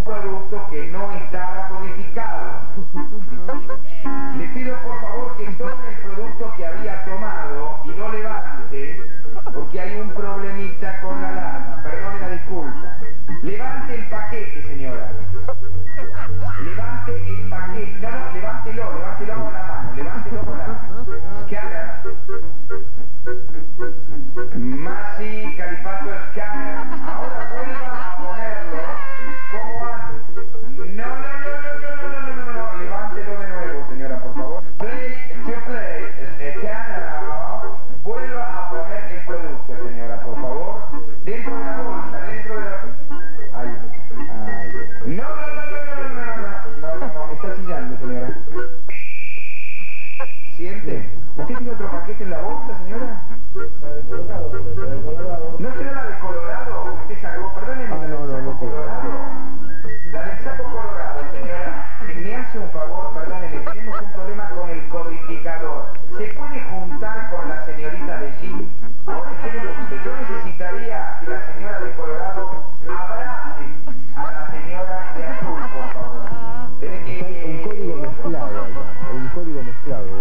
producto que no estaba codificado. Le pido por favor que tome el producto que había tomado y lo levante, porque hay un problemita con la alarma. Perdone la disculpa. Levante el paquete, señora. Levante el paquete. No, no, levántelo con la mano. Levántelo con la mano. Scanner. Masi Califato Scanner. Ahora vuelva a ponerlo como antes. No. Levántelo de nuevo, señora, por favor. Play to play. Scanner. Vuelva a poner el producto, señora, por favor. Dentro de la bolsa, dentro de la... Ahí. No. Está chillando, señora. ¿Siente? ¿Usted tiene otro paquete en la bolsa, señora? ¿No será la de Colorado? Usted sacó, perdóneme, la del saco Colorado. La del saco Colorado, señora. Me hace un favor, perdóneme, tenemos un problema con el codificador. ¿Se puede juntar con la señorita de Jean? Ahora, espéreme usted, yo necesitaría que la señora de Colorado abrace a la señora de azul, por favor. Un código mezclado acá, un código mezclado.